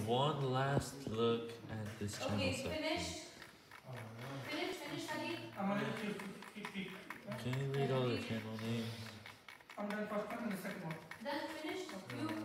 one last look at this channel Okay, section. finished. Finish, Hadi. Can you read all the channel names? I'm done first one and the second one. Done, finished. You